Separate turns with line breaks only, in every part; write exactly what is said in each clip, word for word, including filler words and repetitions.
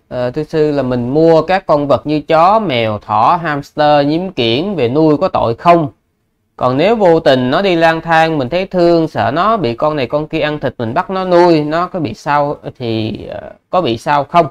uh, thưa sư là mình mua các con vật như chó, mèo, thỏ, hamster, nhím kiểng về nuôi có tội không? Còn nếu vô tình nó đi lang thang, mình thấy thương, sợ nó bị con này con kia ăn thịt, mình bắt nó nuôi, nó có bị sao thì uh, có bị sao không?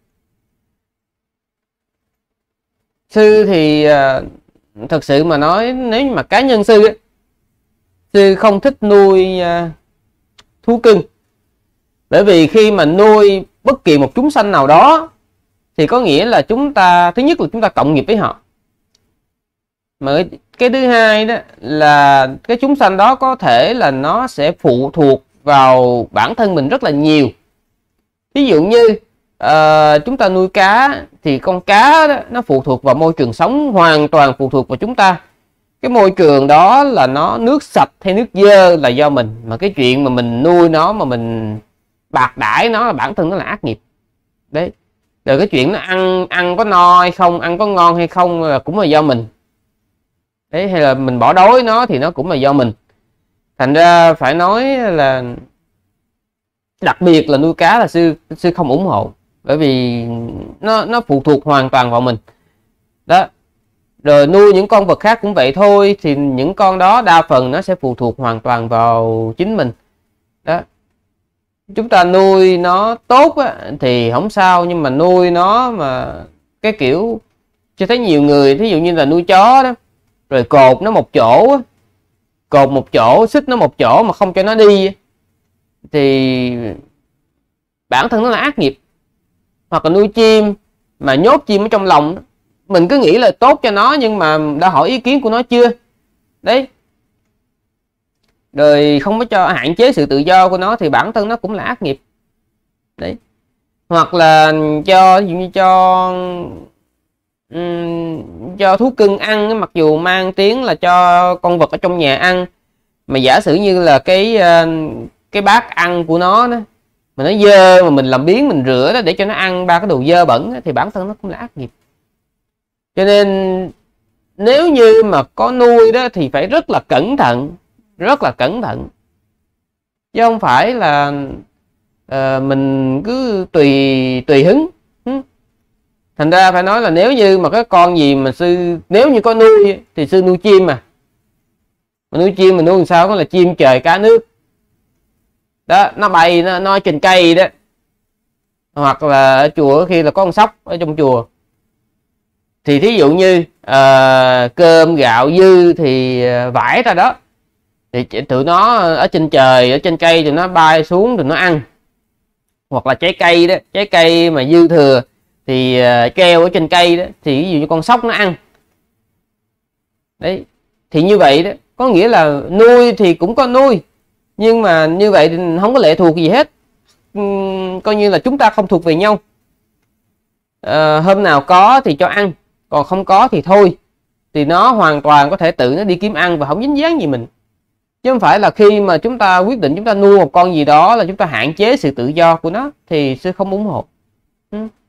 Sư thì uh, thật sự mà nói, nếu mà cá nhân sư ấy, sư không thích nuôi uh, thú cưng. Bởi vì khi mà nuôi bất kỳ một chúng sanh nào đó thì có nghĩa là chúng ta, thứ nhất là chúng ta cộng nghiệp với họ, mà cái thứ hai đó là cái chúng sanh đó có thể là nó sẽ phụ thuộc vào bản thân mình rất là nhiều. Ví dụ như uh, chúng ta nuôi cá thì con cá đó, nó phụ thuộc vào môi trường sống, hoàn toàn phụ thuộc vào chúng ta. Cái môi trường đó là nó nước sạch hay nước dơ là do mình, mà cái chuyện mà mình nuôi nó mà mình bạc đãi nó là bản thân nó là ác nghiệp đấy. Rồi cái chuyện nó ăn ăn có no hay không, ăn có ngon hay không là cũng là do mình đấy, hay là mình bỏ đói nó thì nó cũng là do mình. Thành ra phải nói là đặc biệt là nuôi cá là sư sư không ủng hộ, bởi vì nó nó phụ thuộc hoàn toàn vào mình đó. Rồi nuôi những con vật khác cũng vậy thôi, thì những con đó đa phần nó sẽ phụ thuộc hoàn toàn vào chính mình đó. Chúng ta nuôi nó tốt á, thì không sao, nhưng mà nuôi nó mà cái kiểu cho thấy nhiều người, thí dụ như là nuôi chó đó, rồi cột nó một chỗ á, cột một chỗ, xích nó một chỗ mà không cho nó đi, thì bản thân nó là ác nghiệp. Hoặc là nuôi chim mà nhốt chim ở trong lòng đó, mình cứ nghĩ là tốt cho nó nhưng mà đã hỏi ý kiến của nó chưa đấy, rồi không có cho hạn chế sự tự do của nó thì bản thân nó cũng là ác nghiệp đấy. Hoặc là cho ví dụ như cho um, cho thú cưng ăn, mặc dù mang tiếng là cho con vật ở trong nhà ăn, mà giả sử như là cái uh, cái bát ăn của nó đó mà nó dơ, mà mình làm biếng mình rửa đó để cho nó ăn ba cái đồ dơ bẩn đó, thì bản thân nó cũng là ác nghiệp. Cho nên nếu như mà có nuôi đó thì phải rất là cẩn thận, rất là cẩn thận, chứ không phải là uh, mình cứ tùy tùy hứng. Thành ra phải nói là nếu như mà cái con gì mà sư, nếu như có nuôi thì sư nuôi chim mà, mà nuôi chim mà nuôi làm sao, có là chim trời cá nước đó, nó bay nó, nó trên cây đó. Hoặc là ở chùa khi là có con sóc ở trong chùa, thì thí dụ như uh, cơm gạo dư thì vải ra đó, thì tụi nó ở trên trời, ở trên cây thì nó bay xuống rồi nó ăn. Hoặc là trái cây đó, trái cây mà dư thừa thì uh, treo ở trên cây đó, thì ví dụ như con sóc nó ăn đấy. Thì như vậy đó, có nghĩa là nuôi thì cũng có nuôi, nhưng mà như vậy thì không có lệ thuộc gì hết, uhm, coi như là chúng ta không thuộc về nhau. uh, hôm nào có thì cho ăn, còn không có thì thôi, thì nó hoàn toàn có thể tự nó đi kiếm ăn và không dính dáng gì mình. Chứ không phải là khi mà chúng ta quyết định chúng ta nuôi một con gì đó là chúng ta hạn chế sự tự do của nó, thì sư không ủng hộ. ừ.